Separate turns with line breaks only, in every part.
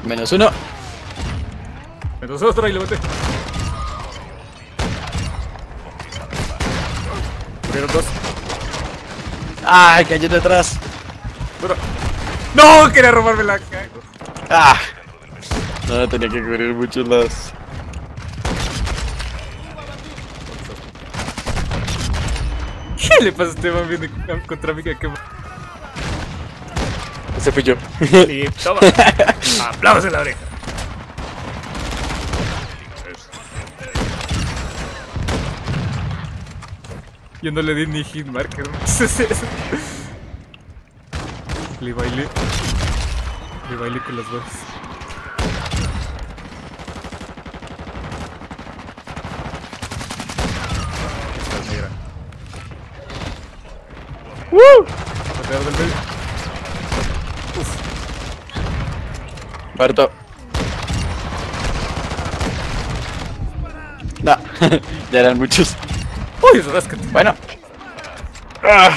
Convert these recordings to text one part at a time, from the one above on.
Menos uno.
Menos otro y lo maté. Murieron dos.
¡Ay, cayó detrás!
Bueno. ¡No! Quería robarme la caja.
¡Ah! No, tenía que cubrir muchos lados.
¿Qué le pasa a este man viene contra mí?
Ese fui yo.
Y toma. Aplausos en la oreja. Yo no le di ni hit marker. Le bailé con las dos. Estás negra. Pateador del medio.
Muerto. No, ya eran muchos.
Uy, ráscate.
Bueno. Ah.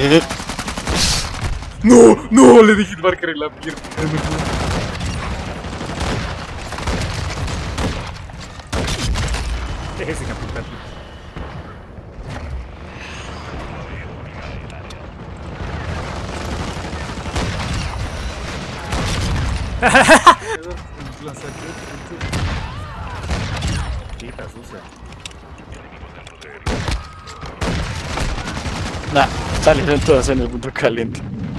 No, no, le di hit marker en la pierna. Ese capitán. Chita sucia.
Nah, salieron todos en el punto caliente.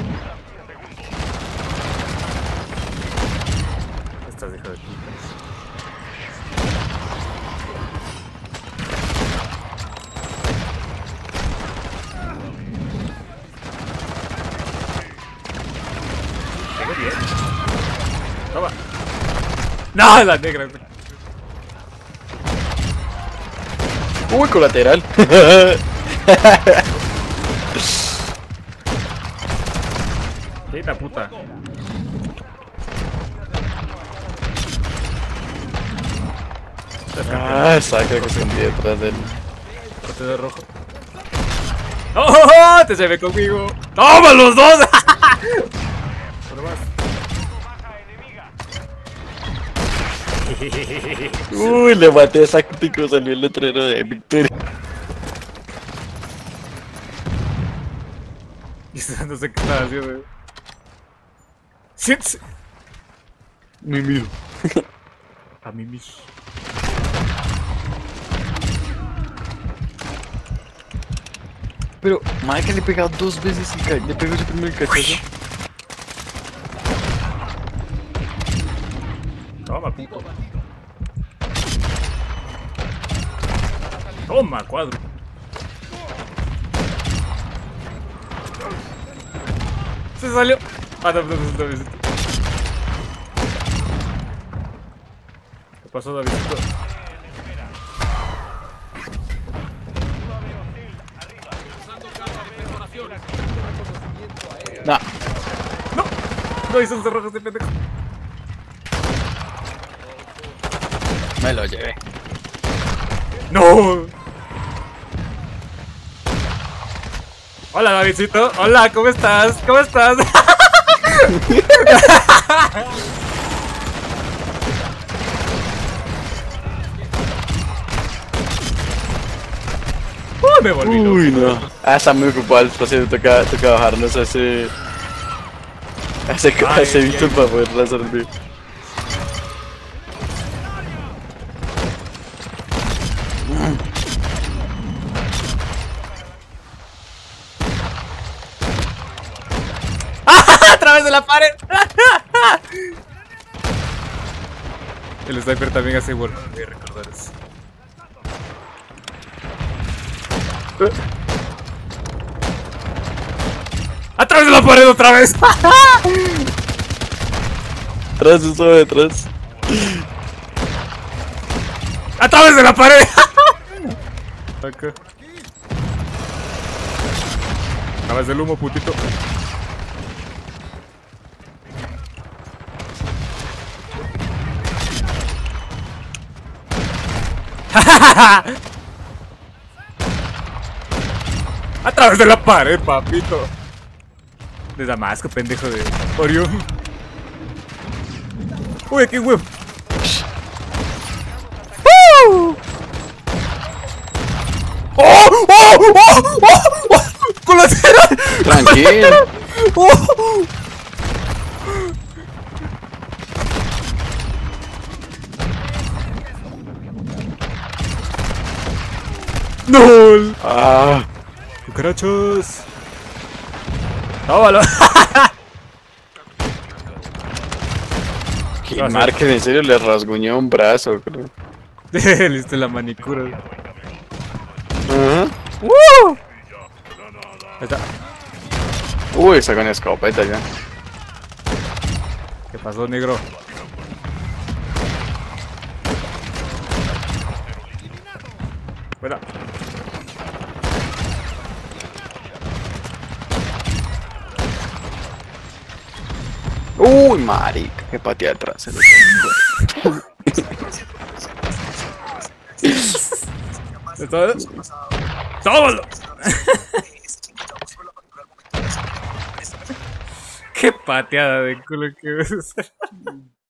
Estás hijo de puta. Pegó bien. Toma. No, la negra.
Uy, colateral.
Chita puta.
Ah, saca que se escondía detrás del.
Corte de rojo. ¡Oh! Te se ve conmigo. ¡Toma los dos! Uno más.
Uy, le maté a Sáctico, salió el letrero de victoria.
No sé qué estaba haciendo. ¡Siéntese!
Me miro.
A mí mismo.
Pero, madre, que le he pegado dos veces y le pegó ese primer cachazo.
Toma, puto. Toma, cuadro. Se salió. Ah, no. ¿Qué pasó, Davidito?
Nah.
¡No! No hizo los rojos de pendejo.
Me lo llevé.
¡No! Hola, Davidcito. Hola, ¿cómo estás? ¿Cómo estás? Me volví loco.
Uy, no. Ah, está muy ocupado el espacio, toca bajarnos a ese bicho para poder lanzar el video.
¡A través de la pared! El sniper también hace wall. Voy a recordar eso. ¡A través de la pared otra vez!
Atrás, eso detrás.
¡A través de la pared! Acá. A través del humo, putito. A través de la pared, papito. De Damasco, pendejo de Orión. Uy, qué huevo. ¡Oh! ¡Oh! ¡Oh! ¡Oh! ¡Oh! ¡Colateral!
Tranquilo.
¡Oh! ¡No!
Ah.
¡Cucarachos! ¡Tómalo!
Que Markel en serio le rasguñó un brazo, creo.
Listo la manicura.
Ajá.
Ahí está.
Uy, está con escopeta ya.
¿Qué pasó, negro? Fuera.
Uy, marica, que patea atrás.
¡Tómalo! Qué pateada de culo que ves.